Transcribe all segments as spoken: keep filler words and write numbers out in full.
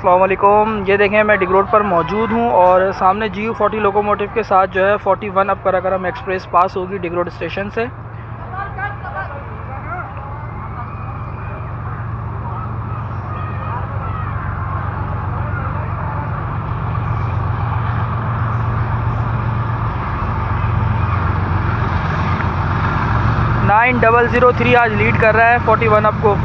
अस्सलाम वालेकुम। ये देखें मैं डिग रोड पर मौजूद हूँ और सामने जी यू फोर्टी लोकोमोटिव के साथ जो है फोर्टी वन अब कराकरम एक्सप्रेस पास होगी डिग रोड स्टेशन से। नाइन डबल ज़ीरो थ्री आज लीड कर रहा है फोर्टी वन अब को।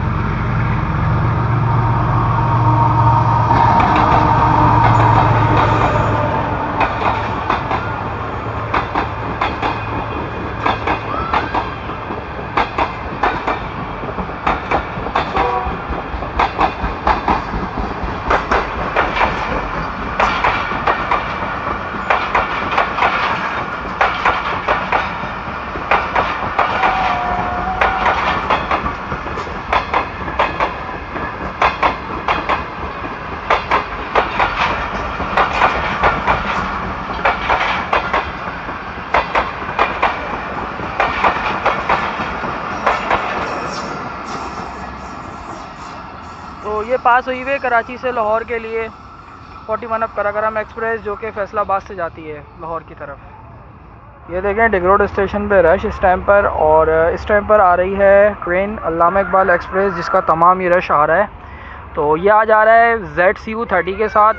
तो ये पास हुई है कराची से लाहौर के लिए फोर्टी वन अब कराकरम एक्सप्रेस जो कि फैसलाबाद से जाती है लाहौर की तरफ। ये देखें डिग रोड स्टेशन पे रश इस टाइम पर, और इस टाइम पर आ रही है ट्रेन अल्लामा इकबाल एक्सप्रेस जिसका तमाम ये रश आ रहा है। तो ये आज आ रहा है जेड सी यू थर्टी के साथ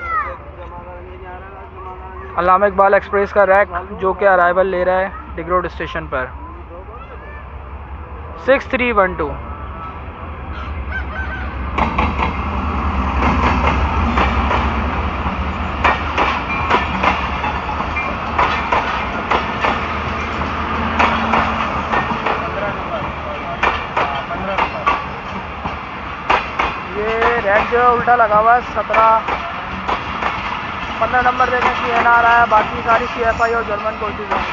अल्लामा इकबाल एक्सप्रेस का रैक जो कि अराइवल ले रहा है डिग रोड स्टेशन पर six three one two. Rake जो है उल्टा लगा हुआ है। सत्रह पंद्रह नंबर देखें सी एन आ रहा है, बाकी सारी सी एफ आई और जर्मन कोचेज हैं।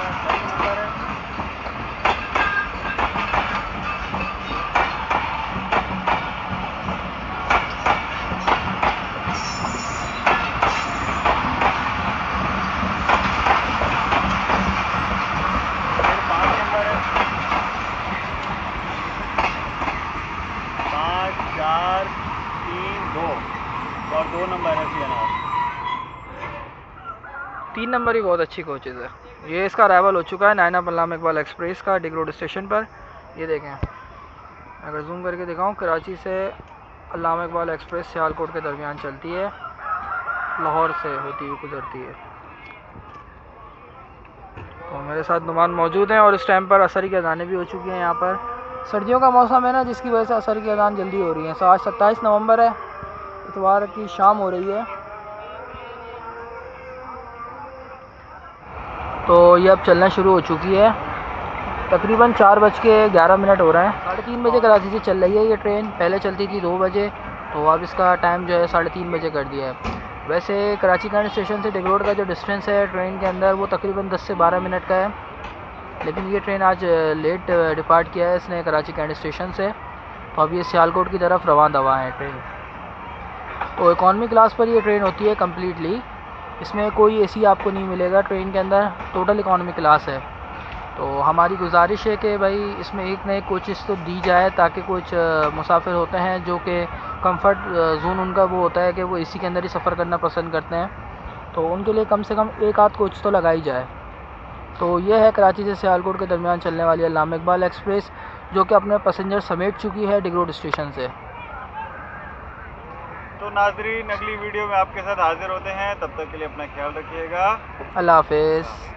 चार तीन दो और दो नंबर है सी एन आर। तीन नंबर ही बहुत अच्छी कोचेज़ है। ये इसका अराइवल हो चुका है नाइन अब अल्लामा इकबाल एक्सप्रेस का डिग रोड स्टेशन पर। ये देखें, अगर जूम करके दिखाऊं, कराची से अल्लामा इकबाल एक्सप्रेस सियालकोट के दरमियान चलती है, लाहौर से होती हुई गुजरती है। तो मेरे साथ नुमान मौजूद हैं और इस टाइम पर असर की अजानें भी हो चुकी हैं। यहाँ पर सर्दियों का मौसम है ना, जिसकी वजह से असर की अजान जल्दी हो रही है। सो आज सत्ताईस नवंबर है, इतवार की शाम हो रही है। तो ये अब चलना शुरू हो चुकी है। तकरीबन चार बज के ग्यारह मिनट हो रहे हैं। साढ़े तीन बजे कराची से चल रही है ये ट्रेन। पहले चलती थी दो बजे, तो अब इसका टाइम जो है साढ़े तीन बजे कर दिया है। वैसे कराची कैंट स्टेशन से डिग रोड का जो डिस्टेंस है ट्रेन के अंदर वो तकरीबन दस से बारह मिनट का है, लेकिन ये ट्रेन आज लेट डिपार्ट किया है इसने कराची कैंट स्टेशन से। तो अब ये सियालकोट की तरफ रवां दवा है ट्रेन। तो इकॉनमी क्लास पर ये ट्रेन होती है कम्प्लीटली, इसमें कोई एसी आपको नहीं मिलेगा ट्रेन के अंदर, टोटल इकॉनमी क्लास है। तो हमारी गुजारिश है कि भाई इसमें एक नए कोचेस तो दी जाए, ताकि कुछ मुसाफिर होते हैं जो कि कंफर्ट जोन उनका वो होता है कि वो एसी के अंदर ही सफ़र करना पसंद करते हैं, तो उनके लिए कम से कम एक आध कोच तो लगाई जाए। तो ये है कराची से सियालकोट के दरमियान चलने वाली अल्लामा इकबाल एक्सप्रेस जो कि अपने पैसेंजर समेट चुकी है डिग रोड स्टेशन से। तो नाज़रीन, अगली वीडियो में आपके साथ हाजिर होते हैं, तब तक के लिए अपना ख्याल रखिएगा। अल्लाह हाफ़िज़।